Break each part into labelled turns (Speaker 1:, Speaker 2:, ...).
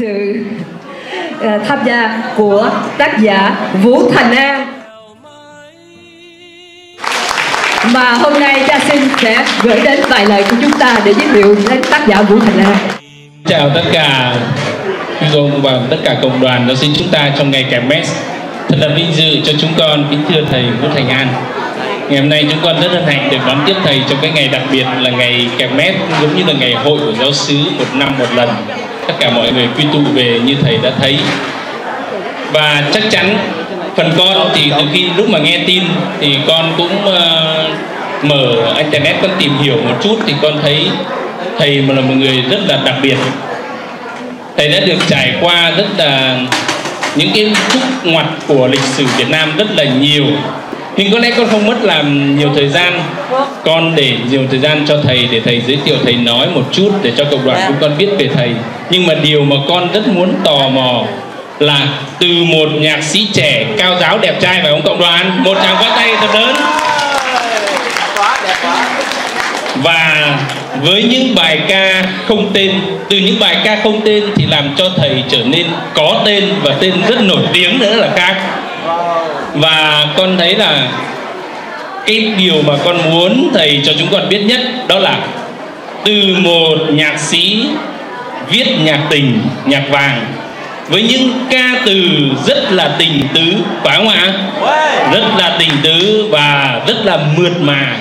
Speaker 1: sự tham gia của tác giả Vũ Thành An. Mà hôm nay Cha Xin sẽ gửi đến vài lời của chúng ta để giới thiệu đến tác giả Vũ Thành An.
Speaker 2: Chào tất cả quý ông và tất cả cộng đoàn giáo sinh chúng ta trong ngày Kermesse. Thật là vinh dự cho chúng con, kính thưa thầy Vũ Thành An. Ngày hôm nay chúng con rất hân hạnh được đón tiếp thầy trong cái ngày đặc biệt là ngày Kermesse, giống như là ngày hội của giáo xứ một năm một lần. Tất cả mọi người quy tụ về như thầy đã thấy. Và chắc chắn phần con thì từ khi lúc mà nghe tin thì con cũng mở internet con tìm hiểu một chút, thì con thấy thầy là một người rất là đặc biệt. Thầy đã được trải qua rất là những cái khúc ngoặt của lịch sử Việt Nam rất là nhiều. Nhưng có lẽ con không mất làm nhiều thời gian, con để nhiều thời gian cho thầy để thầy giới thiệu, thầy nói một chút để cho cộng đoàn chúng con biết về thầy. Nhưng mà điều mà con rất muốn tò mò là từ một nhạc sĩ trẻ cao ráo đẹp trai, phải không cộng đoàn? Một tràng vỗ tay thật lớn. Và với những bài ca không tên, từ những bài ca không tên thì làm cho thầy trở nên có tên, và tên rất nổi tiếng nữa là khác. Và con thấy là cái điều mà con muốn thầy cho chúng con biết nhất đó là từ một nhạc sĩ viết nhạc tình, nhạc vàng với những ca từ rất là tình tứ, phải không ạ? Rất là tình tứ và rất là mượt mà.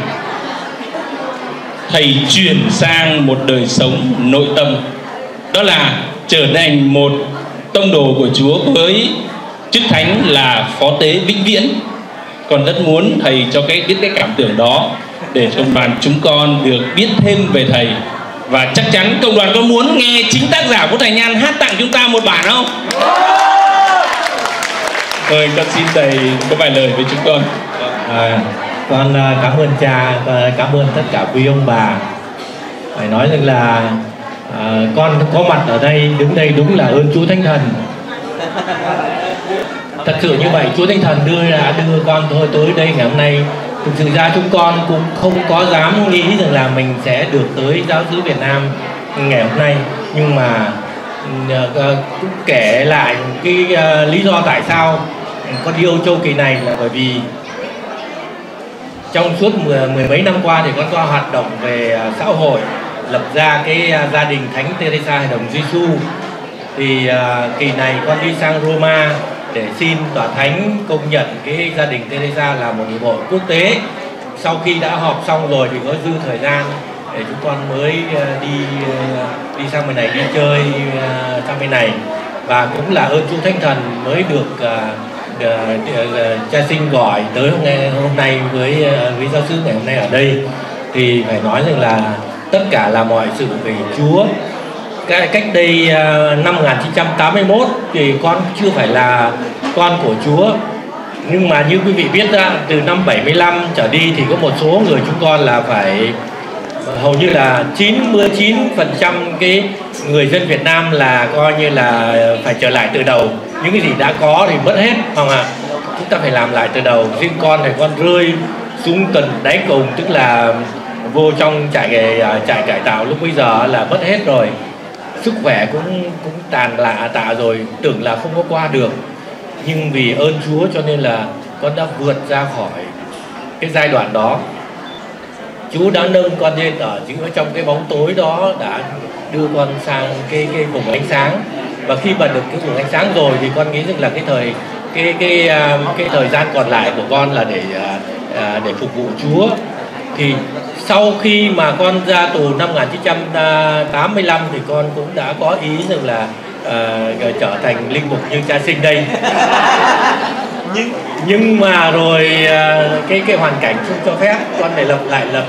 Speaker 2: Thầy chuyển sang một đời sống nội tâm, đó là trở thành một tông đồ của Chúa với chức thánh là phó tế vĩnh viễn. Con rất muốn thầy cho biết cái cảm tưởng đó để cộng đoàn chúng con được biết thêm về thầy. Và chắc chắn cộng đoàn có muốn nghe chính tác giả Vũ Thành An hát tặng chúng ta một bản không? Rồi con xin thầy có vài lời với chúng con.
Speaker 3: Con cảm ơn cha, cảm ơn tất cả quý ông bà. Phải nói rằng là con có mặt ở đây, đứng đây đúng là ơn Chúa Thánh Thần. Thật sự như vậy, Chúa Thánh Thần đưa con tới đây ngày hôm nay. Thực sự ra chúng con cũng không có dám nghĩ rằng là mình sẽ được tới giáo xứ Việt Nam ngày hôm nay. Nhưng mà cũng kể lại cái lý do tại sao con yêu châu kỳ này là bởi vì trong suốt mười mấy năm qua thì con có hoạt động về xã hội, lập ra cái gia đình Thánh Teresa Hài Đồng Giêsu. Thì kỳ này con đi sang Roma để xin tòa thánh công nhận cái gia đình Teresa là một hiệp hội quốc tế. Sau khi đã họp xong rồi thì có dư thời gian để chúng con mới đi sang bên này, đi chơi sang bên này. Và cũng là ơn Chúa Thánh Thần mới được cha Sinh gọi tới hôm nay với giáo xứ ngày hôm nay ở đây. Thì phải nói rằng là tất cả là mọi sự về Chúa. Cách đây năm 1981 thì con chưa phải là con của Chúa. Nhưng mà như quý vị biết ra, từ năm 75 trở đi thì có một số người chúng con là phải hầu như là 99% cái người dân Việt Nam là coi như là phải trở lại từ đầu. Những cái gì đã có thì mất hết, không ạ? Chúng ta phải làm lại từ đầu. Riêng con thì con rơi xuống tận đáy cùng, tức là vô trong trại cải tạo lúc bây giờ là mất hết rồi. Sức khỏe cũng tàn tạ rồi, tưởng là không có qua được. Nhưng vì ơn Chúa cho nên là con đã vượt ra khỏi cái giai đoạn đó. Chúa đã nâng con lên ở trong cái bóng tối đó, đã đưa con sang cái vùng ánh sáng. Và khi mà được cái vùng ánh sáng rồi thì con nghĩ rằng là cái thời gian còn lại của con là để phục vụ Chúa. Thì sau khi mà con ra tù năm 1985 thì con cũng đã có ý rằng là trở thành linh mục như cha Sinh đây. Nhưng mà rồi cái hoàn cảnh không cho phép, con phải lập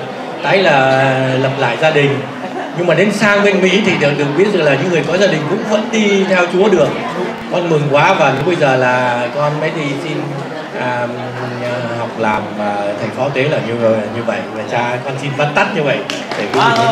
Speaker 3: lại gia đình. Nhưng mà đến sang bên Mỹ thì được biết rằng là những người có gia đình cũng vẫn đi theo Chúa được. Con mừng quá, và lúc bây giờ là con mới đi xin học làm thành phó tế là như vậy. Và cha con xin vắn tắt như vậy để quý vị.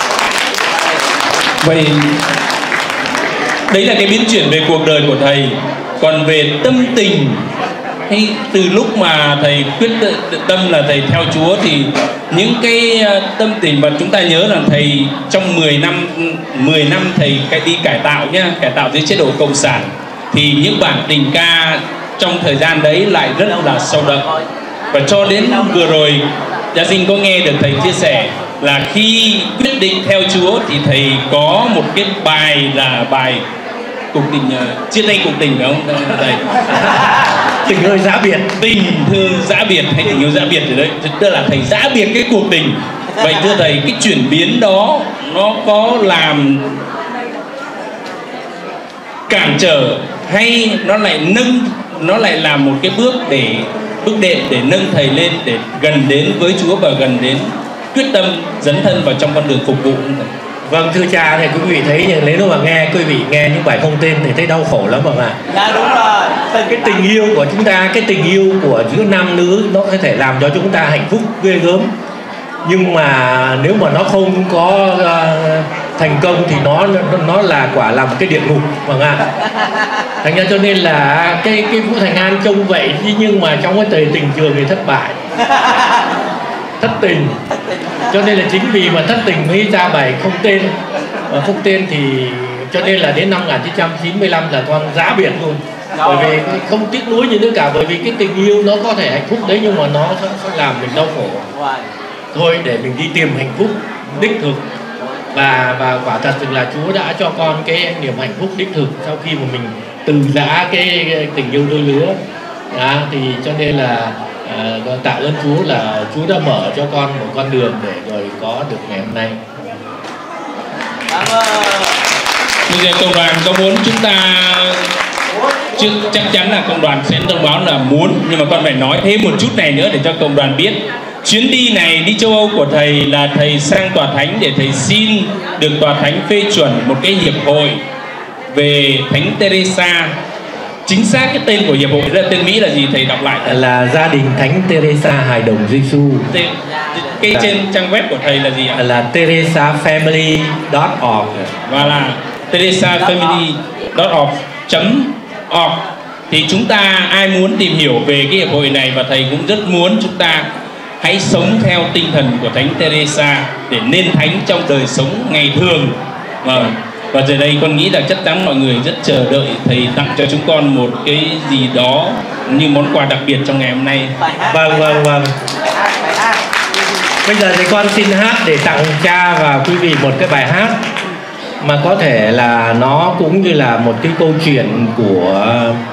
Speaker 2: Vậy đấy là cái biến chuyển về cuộc đời của thầy. Còn về tâm tình, hay từ lúc mà thầy quyết tâm là thầy theo Chúa thì những cái tâm tình mà chúng ta nhớ là thầy trong 10 năm thầy đi cải tạo nhá, cải tạo dưới chế độ cộng sản, thì những bản tình ca trong thời gian đấy lại rất là sâu đậm. Và cho đến vừa rồi Gia Dinh có nghe được thầy chia sẻ là khi quyết định theo Chúa thì thầy có một cái bài là bài cuộc tình, chia tay cuộc tình, phải không thầy?
Speaker 3: Tình ơi dã biệt,
Speaker 2: tình thương dã biệt hay tình yêu dã biệt rồi đấy, tức là thầy dã biệt cái cuộc tình. Vậy thưa thầy, cái chuyển biến đó nó có làm cản trở hay nó lại là một cái bước đệm để nâng thầy lên, để gần đến với Chúa và gần đến quyết tâm dấn thân vào trong con đường phục vụ?
Speaker 3: Vâng, thưa cha, thì quý vị thấy nếu mà quý vị nghe những bài không tên thì thấy đau khổ lắm, ạ.
Speaker 4: Dạ đúng rồi.
Speaker 3: Cái tình yêu của chúng ta, cái tình yêu của giữa nam nữ nó có thể làm cho chúng ta hạnh phúc ghê gớm, nhưng mà nếu mà nó không có thành công thì nó là quả là một cái địa ngục, vâng ạ. Thành ra cho nên là cái Vũ Thành An trông vậy, nhưng mà trong cái tình trường thì thất bại, thất tình. Cho nên là chính vì mà thất tình mới ra bài không tên. Và không tên thì cho nên là đến năm 1995 là con giã biệt luôn. Bởi vì không tiếc nuối gì nữa cả, bởi vì cái tình yêu nó có thể hạnh phúc đấy, nhưng mà nó sẽ làm mình đau khổ. Thôi để mình đi tìm hạnh phúc đích thực. Và quả thật là Chúa đã cho con cái niềm hạnh phúc đích thực sau khi mà mình từ giã cái tình yêu đôi lứa. Thì cho nên là con tạ ơn Chúa là Chúa đã mở cho con một con đường để rồi có được ngày hôm nay.
Speaker 2: Bây giờ công đoàn có muốn chúng ta chắc chắn là công đoàn sẽ thông báo là muốn, nhưng mà con phải nói thêm một chút này nữa để cho công đoàn biết. Chuyến đi này đi châu Âu của thầy là thầy sang tòa thánh để thầy xin được tòa thánh phê chuẩn một cái hiệp hội về Thánh Teresa. Chính xác cái tên của hiệp hội là tên Mỹ là gì thầy đọc lại?
Speaker 3: Là Gia đình Thánh Teresa Hài Đồng Giêsu.
Speaker 2: Cái trên trang web của thầy là gì ạ?
Speaker 3: Là teresafamily.org.
Speaker 2: Và là teresafamily.org. Thì chúng ta ai muốn tìm hiểu về cái hiệp hội này, và thầy cũng rất muốn chúng ta hãy sống theo tinh thần của Thánh Teresa để nên thánh trong đời sống ngày thường. Và giờ đây con nghĩ là chắc chắn mọi người rất chờ đợi thầy tặng cho chúng con một cái gì đó như món quà đặc biệt trong ngày hôm nay.
Speaker 3: Vâng. Bây giờ thì con xin hát để tặng cha và quý vị một cái bài hát mà có thể là nó cũng như là một cái câu chuyện của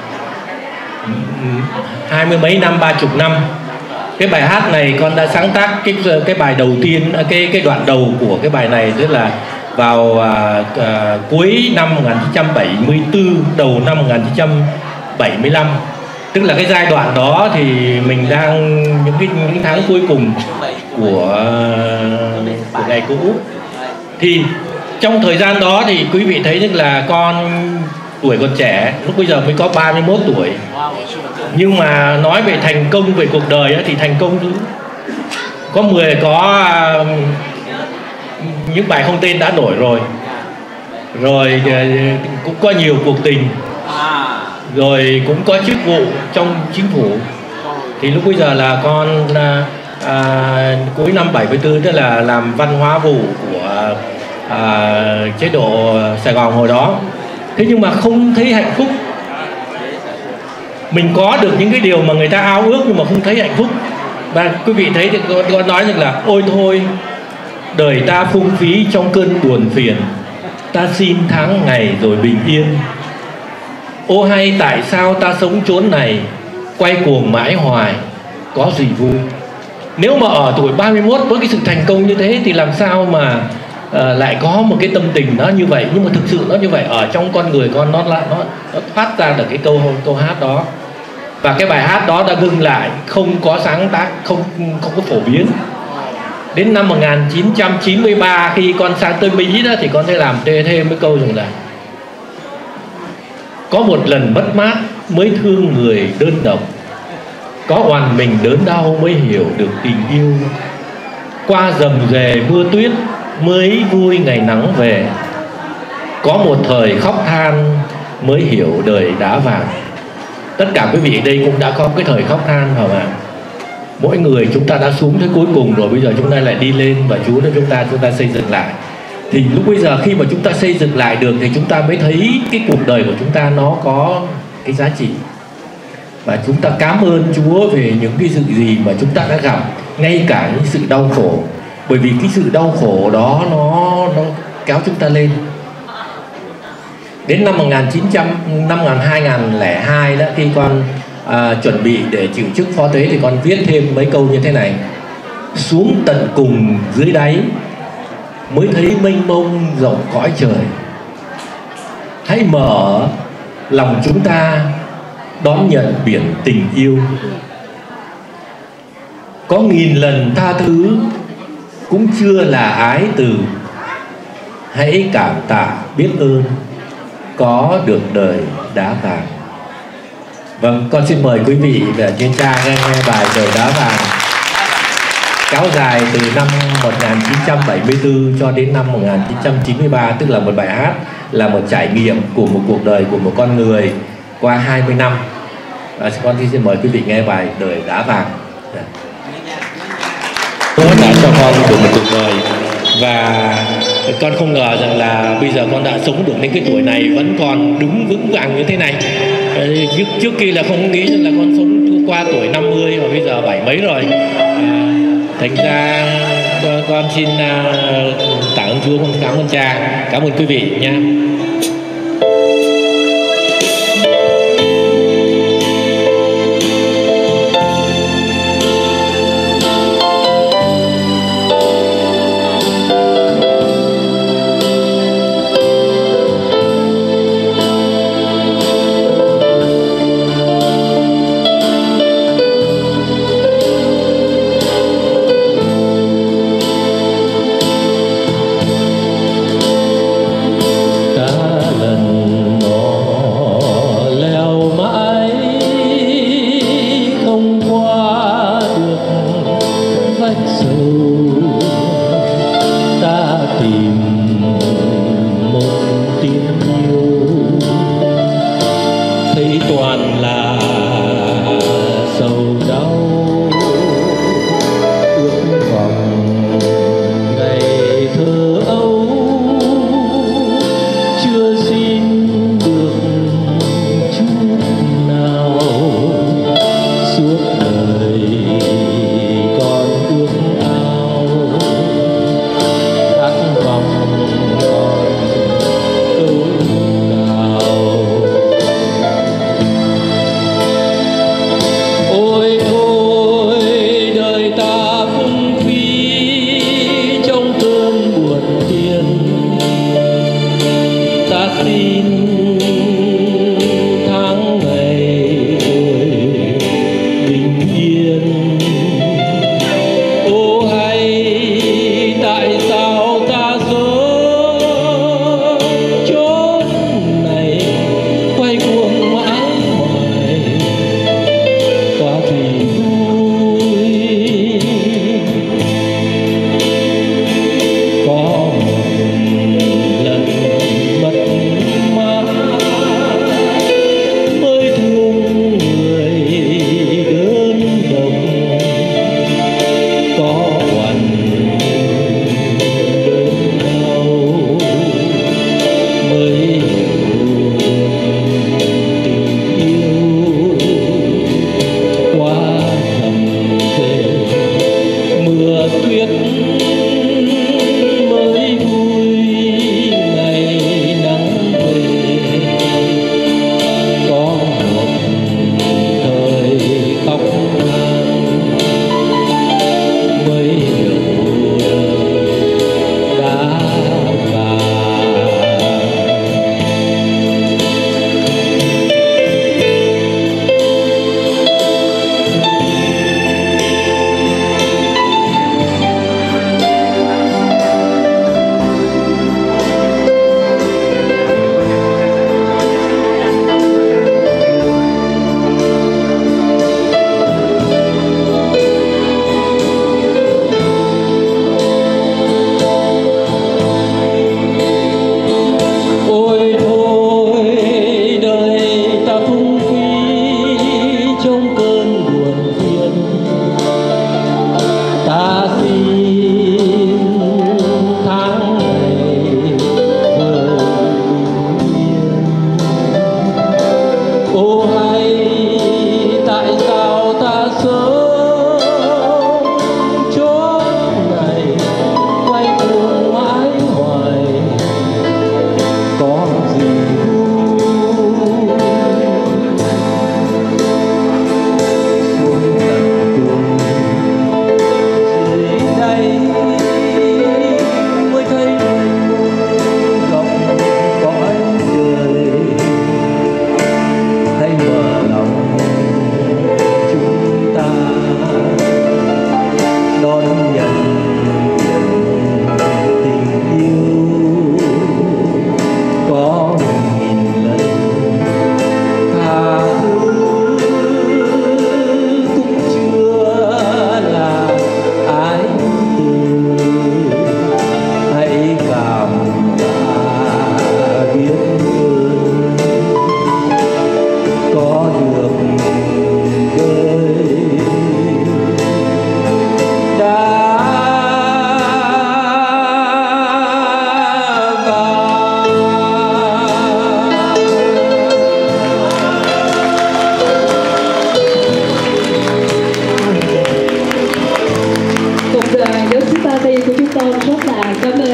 Speaker 3: 20 mấy năm, 30 năm. Cái bài hát này con đã sáng tác cái bài đầu tiên, cái đoạn đầu của cái bài này, tức là vào cuối năm 1974, đầu năm 1975. Tức là cái giai đoạn đó thì mình đang những tháng cuối cùng của ngày cũ. Thì trong thời gian đó thì quý vị thấy tức là con tuổi còn trẻ, lúc bây giờ mới có 31 tuổi. Nhưng mà nói về thành công về cuộc đời thì thành công có những bài không tên đã nổi rồi cũng có nhiều cuộc tình, rồi cũng có chức vụ trong chính phủ. Thì lúc bây giờ là con cuối năm 74, tức là làm văn hóa vụ của chế độ Sài Gòn hồi đó. Thế nhưng mà không thấy hạnh phúc. Mình có được những cái điều mà người ta ao ước nhưng mà không thấy hạnh phúc. Và quý vị thấy thì con nói rằng là ôi thôi, đời ta phung phí trong cơn buồn phiền, ta xin tháng ngày rồi bình yên. Ô hay tại sao ta sống chốn này, quay cuồng mãi hoài, có gì vui. Nếu mà ở tuổi 31 với cái sự thành công như thế thì làm sao mà lại có một cái tâm tình nó như vậy. Nhưng mà thực sự nó như vậy, ở trong con người con nó phát ra được cái câu hát đó. Và cái bài hát đó đã ngưng lại, không có sáng tác, không có phổ biến. Đến năm 1993 khi con sang tới Mỹ đó thì con thấy làm thêm cái câu rằng là có một lần mất mát mới thương người đơn độc, có oằn mình đớn đau mới hiểu được tình yêu. Qua rầm rề mưa tuyết mới vui ngày nắng về, có một thời khóc than mới hiểu đời đá vàng. Tất cả quý vị đây cũng đã có cái thời khóc than phải không ạ? mỗi người chúng ta đã xuống tới cuối cùng rồi, bây giờ chúng ta lại đi lên và Chúa cho chúng ta xây dựng lại. Thì lúc bây giờ khi mà chúng ta xây dựng lại được thì chúng ta mới thấy cái cuộc đời của chúng ta nó có cái giá trị. Và chúng ta cảm ơn Chúa về những cái sự gì mà chúng ta đã gặp, ngay cả những sự đau khổ. Bởi vì cái sự đau khổ đó nó kéo chúng ta lên. Đến năm 2002 đó, khi con chuẩn bị để chịu chức phó tế thì con viết thêm mấy câu như thế này: xuống tận cùng dưới đáy mới thấy mênh mông rộng cõi trời. Hãy mở lòng chúng ta đón nhận biển tình yêu. Có nghìn lần tha thứ cũng chưa là ái từ. Hãy cảm tạ biết ơn có được đời đá vàng. Vâng, con xin mời quý vị về trên trang nghe bài Đời Đá Vàng, kéo dài từ năm 1974 cho đến năm 1993, tức là một bài hát, là một trải nghiệm của một cuộc đời của một con người qua 20 năm. Con xin mời quý vị nghe bài Đời Đá Vàng. Chúa đã cho con được một cuộc đời và con không ngờ rằng là bây giờ con đã sống được đến cái tuổi này vẫn còn đứng vững vàng như thế này. Trước kia là không nghĩ rằng là con sống qua tuổi 50 và bây giờ 70 mấy rồi. Thành ra con xin tạ ơn Chúa, con cảm ơn Cha, cảm ơn quý vị nha.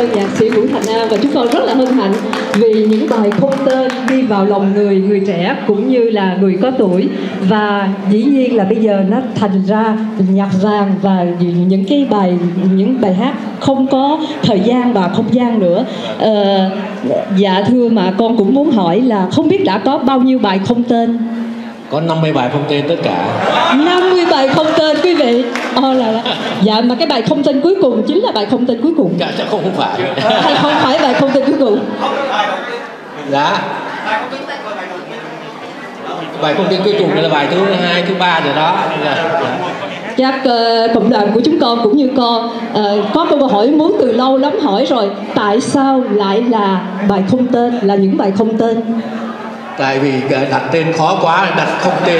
Speaker 1: ơn nhạc sĩ Vũ Thành An, và chúng con rất là hân hạnh vì những bài không tên đi vào lòng người trẻ cũng như là người có tuổi. Và dĩ nhiên là bây giờ nó thành ra nhạc vàng và những bài hát không có thời gian và không gian nữa. Dạ thưa, mà con cũng muốn hỏi là không biết đã có bao nhiêu bài không tên?
Speaker 3: Có 50 bài không tên tất cả.
Speaker 1: 50 bài không tên quý vị. Dạ, mà cái bài không tên cuối cùng chính là bài không tên cuối cùng.
Speaker 3: Dạ, chắc không phải.
Speaker 1: Hay không phải bài không tên cuối cùng?
Speaker 3: Dạ. Bài không tên cuối cùng là bài thứ 2, thứ 3 rồi đó.
Speaker 1: Chắc cộng đoàn của chúng con cũng như con có câu hỏi muốn từ lâu lắm hỏi rồi. Tại sao lại là bài không tên, là những bài không tên?
Speaker 3: Tại vì đặt tên khó quá, đặt không tên.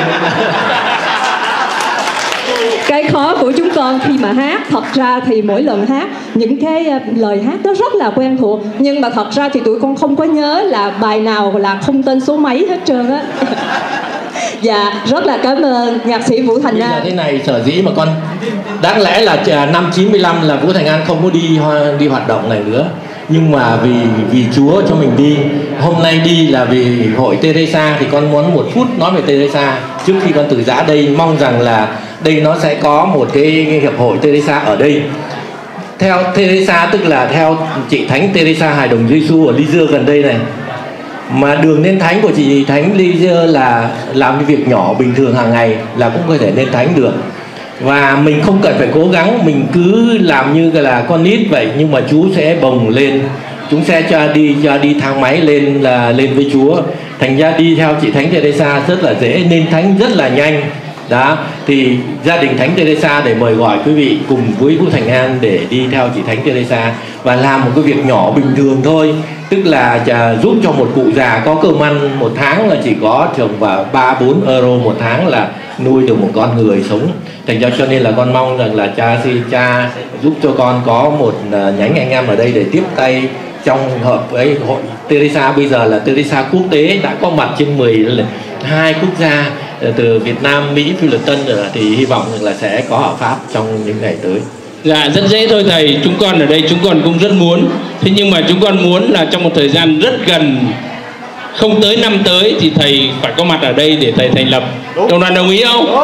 Speaker 1: Cái khó của chúng con khi mà hát, thật ra thì mỗi lần hát những cái lời hát nó rất là quen thuộc, nhưng mà thật ra thì tụi con không có nhớ là bài nào là không tên số mấy hết trơn á. Dạ, rất là cảm ơn nhạc sĩ Vũ Thành An.
Speaker 3: Bây giờ thế này, sở dĩ mà con đáng lẽ là năm 95 là Vũ Thành An không có đi hoạt động này nữa, nhưng mà vì Chúa cho mình đi. Hôm nay đi là vì hội Teresa, thì con muốn 1 phút nói về Teresa trước khi con từ giã đây. Mong rằng là đây nó sẽ có một cái hiệp hội Teresa ở đây. Theo Teresa tức là theo chị Thánh Teresa Hài Đồng Giêsu ở Lisieux gần đây này. Mà đường lên thánh của chị Thánh Lisieux là làm cái việc nhỏ bình thường hàng ngày là cũng có thể lên thánh được. Và mình không cần phải cố gắng, mình cứ làm như là con nít vậy, nhưng mà Chúa sẽ bồng lên, chúng sẽ cho đi thang máy lên với Chúa. Thành ra đi theo chị Thánh Teresa rất là dễ, nên thánh rất là nhanh. Đó, thì gia đình Thánh Teresa để mời gọi quý vị cùng với Vũ Thành An để đi theo chị Thánh Teresa và làm một cái việc nhỏ bình thường thôi, tức là giúp cho một cụ già có cơm ăn một tháng là chỉ có chừng vào 3-4 euro một tháng là nuôi được một con người sống. Thành ra cho nên là con mong rằng là cha giúp cho con có một nhánh anh em ở đây để tiếp tay trong hợp với hội Teresa. Bây giờ là Teresa quốc tế đã có mặt trên 12 quốc gia, từ Việt Nam, Mỹ, Philippines rồi, thì hy vọng rằng là sẽ có ở Pháp trong những ngày tới.
Speaker 2: Dạ, rất dễ thôi thầy. Chúng con ở đây chúng con cũng rất muốn. Thế nhưng mà chúng con muốn là trong một thời gian rất gần, không tới năm tới, thì thầy phải có mặt ở đây để thầy thành lập. Cộng đoàn đồng ý không?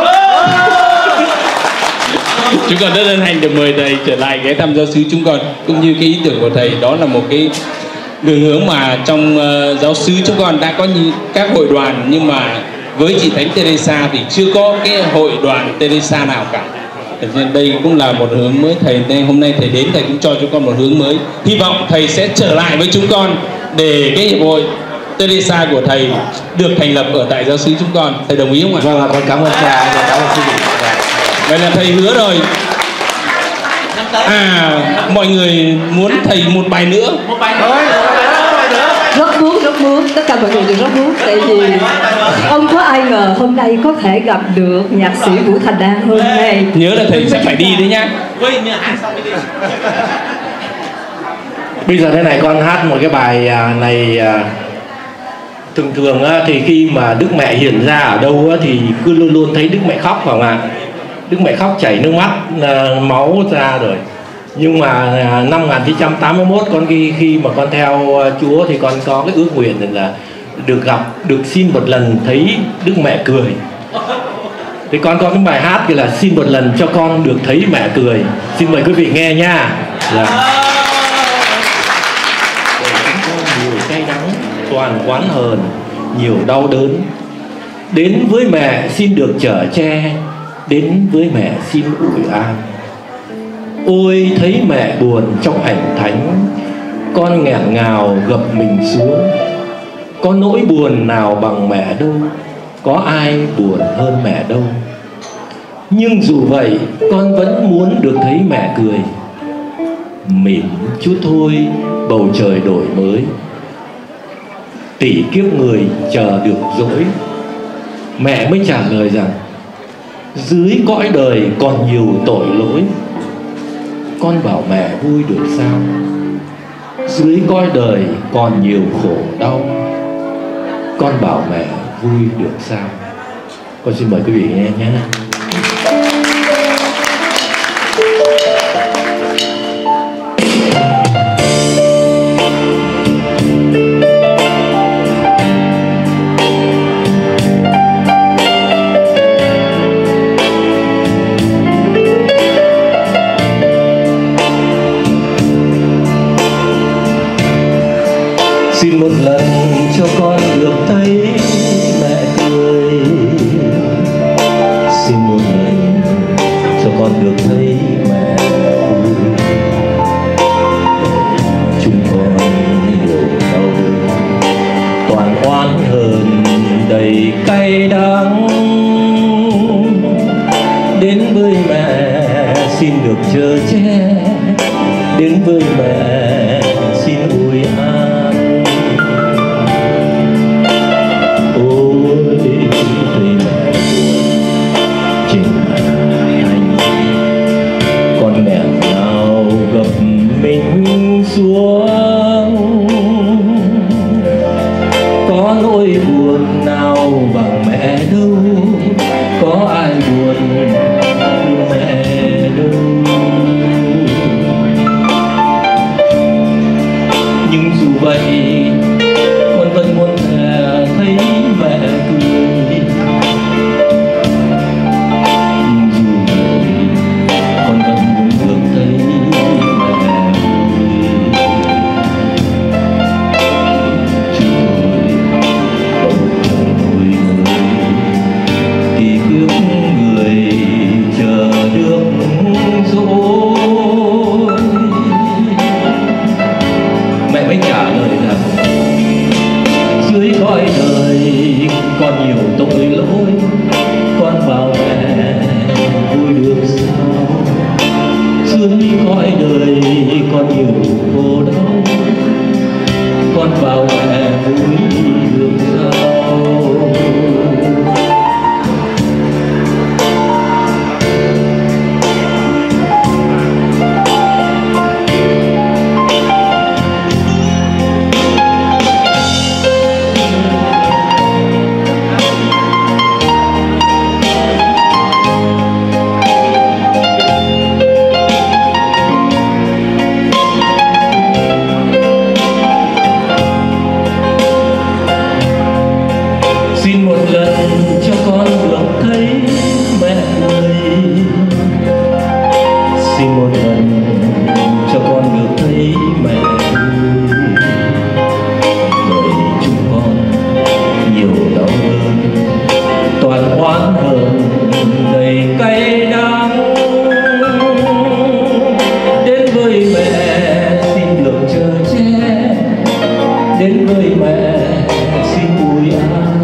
Speaker 2: Chúng con rất hân hạnh được mời thầy trở lại ghé thăm giáo xứ chúng con, cũng như cái ý tưởng của thầy đó là một cái đường hướng mà trong giáo xứ chúng con đã có các hội đoàn, nhưng mà với chị Thánh Teresa thì chưa có cái hội đoàn Teresa nào cả. Nên đây cũng là một hướng mới. Thầy nên hôm nay thầy đến, thầy cũng cho chúng con một hướng mới. Hy vọng thầy sẽ trở lại với chúng con để cái hiệp hội Teresa của thầy được thành lập ở tại giáo xứ chúng con. Thầy đồng ý không ạ?
Speaker 3: Vâng, con cảm ơn cha, cảm ơn quý vị.
Speaker 2: Vậy là thầy hứa rồi. Mọi người muốn thầy một bài nữa.
Speaker 1: Rất muốn, tất cả mọi người đều rất muốn. Tại vì không có ai ngờ hôm nay có thể gặp được nhạc sĩ Vũ Thành An hôm nay.
Speaker 2: Nhớ là thầy sẽ phải đi đấy nhá.
Speaker 3: Bây giờ thế này, con hát một cái bài này. Thường thì khi mà Đức Mẹ hiện ra ở đâu thì cứ luôn luôn thấy Đức Mẹ khóc, phải không ạ? Đức Mẹ khóc chảy nước mắt, máu ra rồi. Nhưng mà năm 1981 con khi mà con theo Chúa thì con có cái ước nguyện là được xin một lần thấy Đức Mẹ cười. Thì con có cái bài hát kia là xin một lần cho con được thấy mẹ cười. Xin mời quý vị nghe nha. Để chúng con nhiều cay đắng, toàn oán hờn, nhiều đau đớn. Đến với mẹ xin được chở che, đến với mẹ xin ủi an. Ôi thấy mẹ buồn trong ảnh thánh, con nghẹn ngào gập mình xuống. Có nỗi buồn nào bằng mẹ đâu, có ai buồn hơn mẹ đâu. Nhưng dù vậy con vẫn muốn được thấy mẹ cười. Mỉm chút thôi bầu trời đổi mới, tỷ kiếp người chờ được dỗi. Mẹ mới trả lời rằng dưới cõi đời còn nhiều tội lỗi. Con bảo mẹ vui được sao, dưới cõi đời còn nhiều khổ đau. Con bảo mẹ vui được sao. Con xin mời quý vị nghe nhé. Xin một lần cho con được thấy mẹ cười, xin một lần cho con được thấy mẹ vui. Chúng con nhiều đau toàn oán hờn đầy cay đắng, đến với mẹ xin được chở che, đến với mẹ xin ủi an. Ôi thầy mẹ trên hành, con mẹ nào gặp mình xuống, có nỗi buồn nào bằng mẹ đâu, có ai buồn như mẹ đâu. Nhưng dù vậy con vẫn muốn thấy mẹ cười, nhưng dù vậy con vẫn muốn được thấy mẹ vui. Chúng tôi bầu trời người kỳ cước người chờ được dối, mẹ mới trả lời rằng dưới cõi đời con nhiều tội lỗi, con bảo mẹ vui được sao. Dưới cõi đời con nhiều khổ đau, con bảo mẹ vui được sao. Xin một lần cho con được thấy mẹ cười, xin một lần cho con được thấy mẹ vui. Bởi chúng con nhiều đau đớn toàn oán hờn đầy cay đắng, đến với mẹ xin được chở che, đến với mẹ xin ủi an.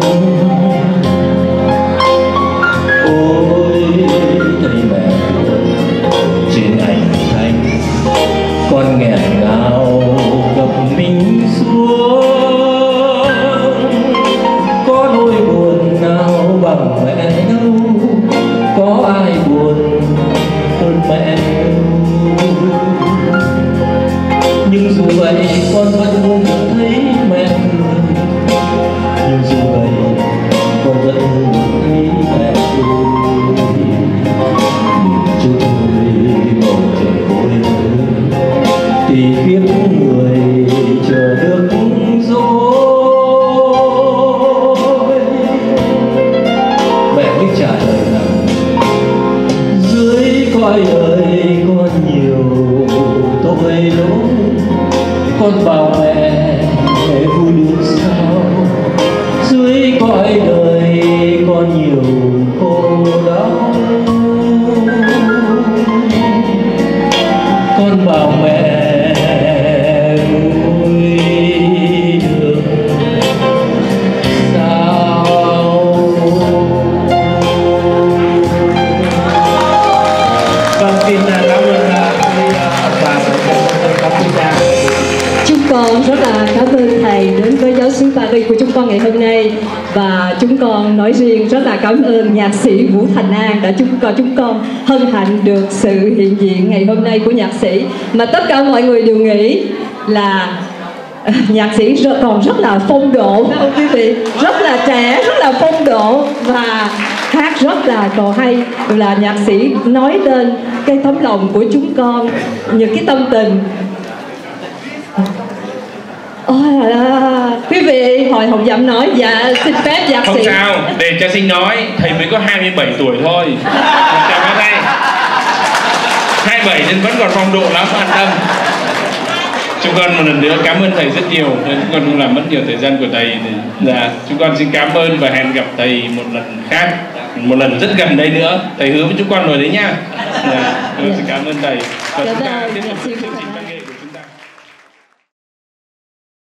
Speaker 3: Ôi thầy mẹ trên ảnh thanh, con nghẹn ngào gặp mình xuống, có nỗi buồn nào bằng mẹ đâu, có ai buồn hơn mẹ đâu. Nhưng dù vậy con vẫn muốn được thấy mẹ cười, nhưng dù vậy con vẫn muốn được thấy mẹ vui. Chúng tôi bầu trời khối lớn thì kiếp người chờ được dối, mẹ mới trả lời rằng dưới cõi đời con nhiều tội lỗi, con bảo mẹ vui được sao. Dưới cõi đời con nhiều khổ đau, con bảo mẹ vui được sao. Vâng, xin cảm ơn bà Capita.
Speaker 1: Chúng con rất là cảm ơn thầy đến với giáo xứ Paris của chúng con ngày hôm nay, và chúng con nói riêng rất là cảm ơn nhạc sĩ Vũ Thành An đã chúng con hân hạnh được sự hiện diện ngày hôm nay của nhạc sĩ, mà tất cả mọi người đều nghĩ là nhạc sĩ còn rất là phong độ, phải không quý vị? Rất là trẻ, rất là phong độ và hát rất là còn hay. Là nhạc sĩ nói lên cái tấm lòng của chúng con, những cái tâm tình. Ôi là quý vị hồi không dám nói. Dạ xin phép nhạc sĩ.
Speaker 2: Không sao, để cho Sinh nói. Thầy mới có 27 tuổi thôi. Chào bác đây. 27 nên vẫn còn phong độ lắm, an tâm. chúng con một lần nữa cảm ơn thầy rất nhiều, chúng con không làm mất nhiều thời gian của thầy. Dạ, chúng con xin cảm ơn và hẹn gặp thầy một lần khác, một lần rất gần đây nữa. Thầy hứa với chúng con rồi đấy nhá. Dạ, xin cảm ơn thầy. Và chúng ta tiếp tục chương trình.